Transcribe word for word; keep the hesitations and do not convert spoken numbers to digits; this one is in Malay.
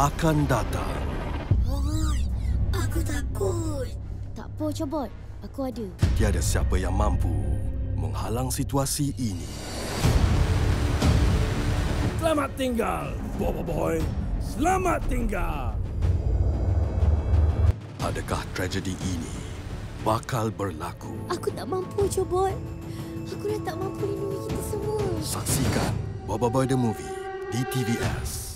akan datang. Oh, aku takut. Tak apa, Cobot. Aku ada. Tiada siapa yang mampu menghalang situasi ini. Selamat tinggal, Bobo Boy. Selamat tinggal. Adakah tragedi ini bakal berlaku? Aku tak mampu, Cobot. Aku dah tak mampu lindungi kita semua. Saksikan Bobo Boy The Movie di T V S.